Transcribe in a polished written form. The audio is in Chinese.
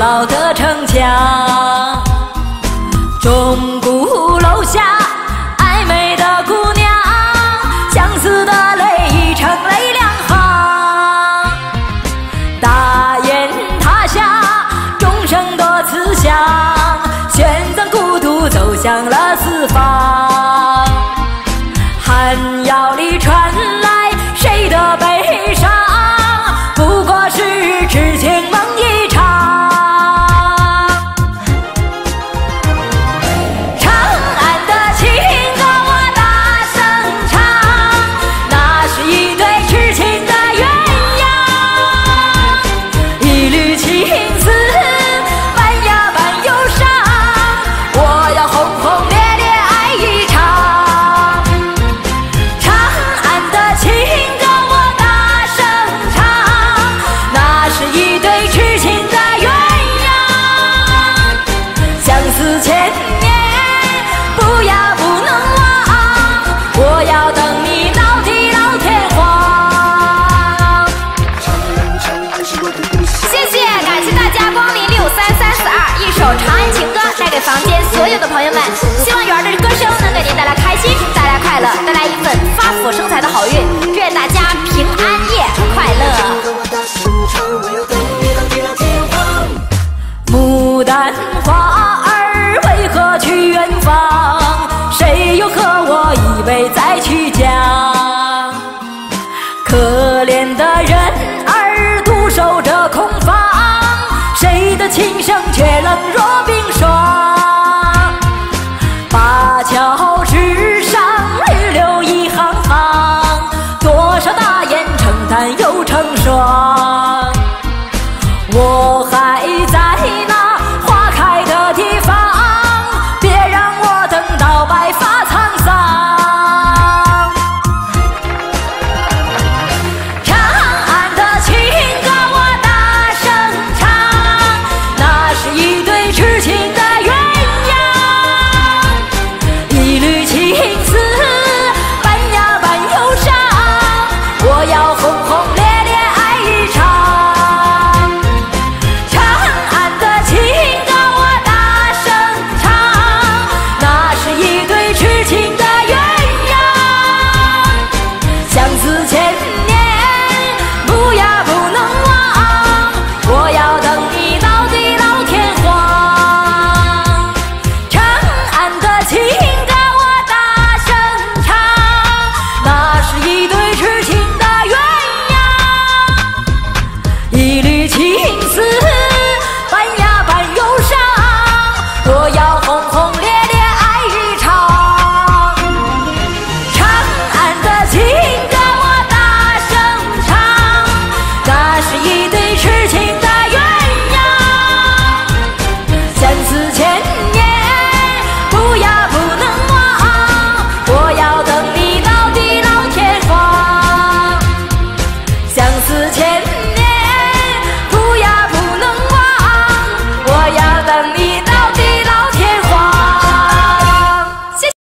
老的城墙。钟鼓楼下暧昧的姑娘，相思的泪已成泪两行。大雁塔下钟声多慈祥，玄奘孤独走向了四方。寒窑里传来谁的悲伤？不过是痴情梦一场。长安的情歌我大声唱，那是一对痴情的鸳鸯。一缕情丝伴呀伴忧伤，我要轰轰烈烈爱一场。长安的情歌我大声唱，那是一对痴情的鸳鸯。相思千年不要不能忘，我要等你到地老天荒。 谢谢，感谢大家光临63342，一首《长安情歌》带给房间所有的朋友们。希望圆儿的歌声能给您带来开心，带来快乐，带来一份发福生财的好运。愿大家平安夜快乐。 牡丹花儿为何去远方？谁又和我依偎在曲江？可怜的人儿独守着空房，谁的琴声却冷若冰霜？